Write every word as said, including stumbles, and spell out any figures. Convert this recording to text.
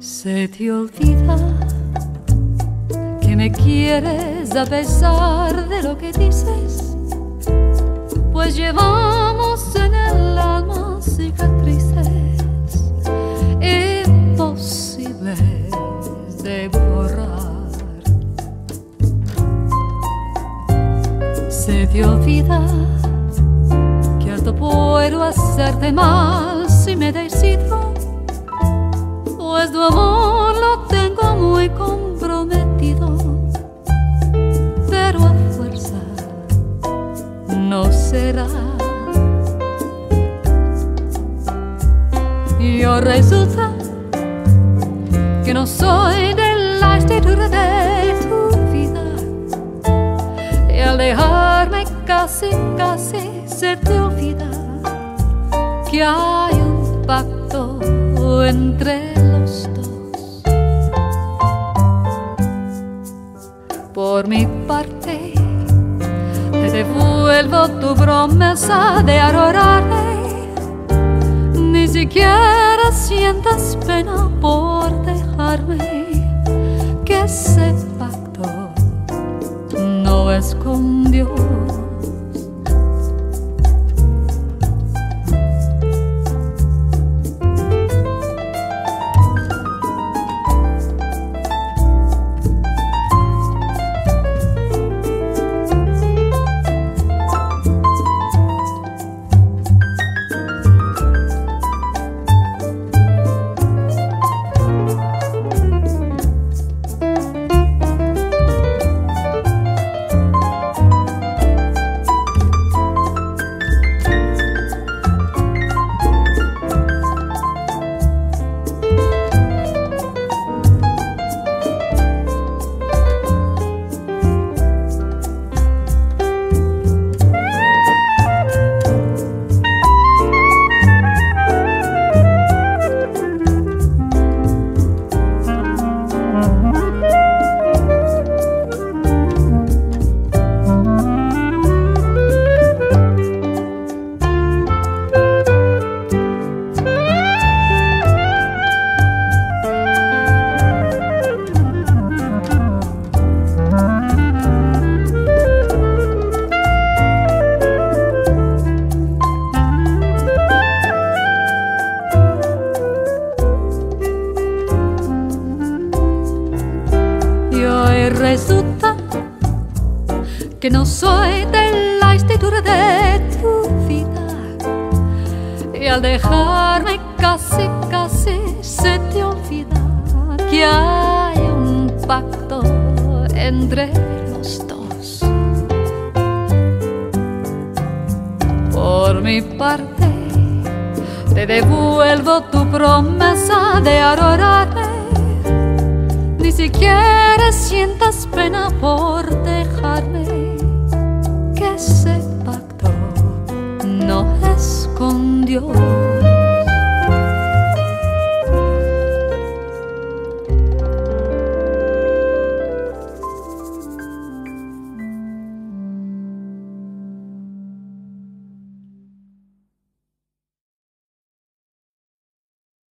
Se te olvida que me quieres a pesar de lo que dices, pues llevamos en el alma cicatrices imposibles de borrar. Se te olvida que harto puedo hacerte mal si me decido, pues tu amor lo tengo muy comprometido, pero a fuerza no será. Yo resulta que no soy de la estatura de tu vida, y al dejarme casi, casi se te olvida que hay un pacto entre los dos. Por mi parte te devuelvo tu promesa de adorarme, ni siquiera sientas pena por dejarme, que ese pacto no es con Dios. Resulta que no soy de la estatura de tu vida, y al dejarme casi, casi se te olvida que hay un pacto entre los dos. Por mi parte te devuelvo tu promesa de adorarme, ni siquiera sientas pena por dejarme, que ese pacto no es con Dios.